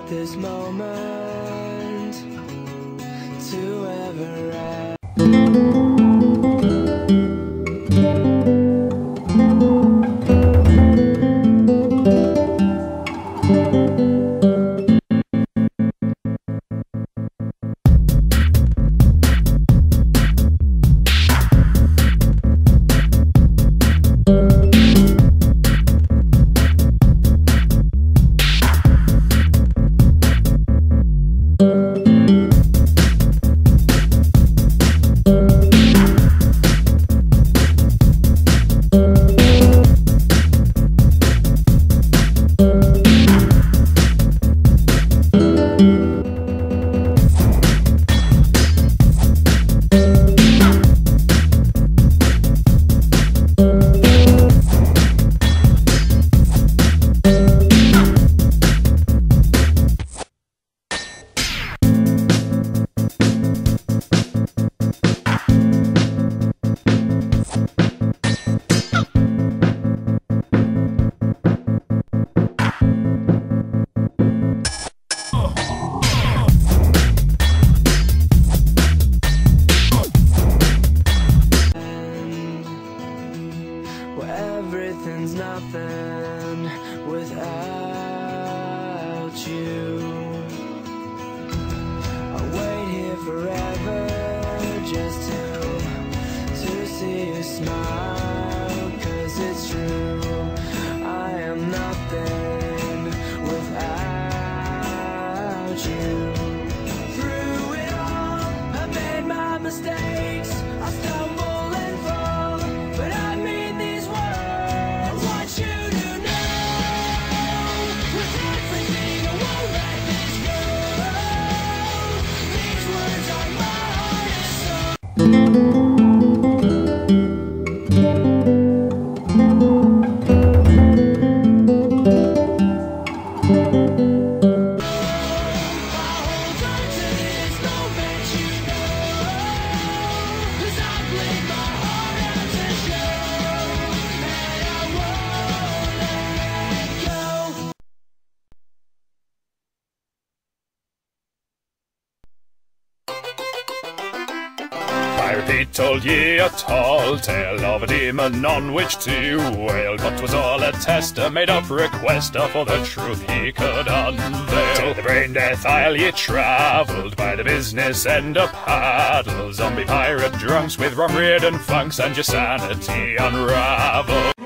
this moment to ever end. Everything's nothing without you. I'll wait here forever just to see you smile, 'cause it's true, I am nothing without you. Through it all, I made my mistakes, I stumble and fall, but I mean these words. Pirate Pete told ye a tall tale of a demon on which to wail, but 'twas all a test, a made-up request for the truth he could unveil. To the Brain Death Isle ye travelled by the business end of paddle, zombie pirate drunks with rum-ridden funks and your sanity unraveled.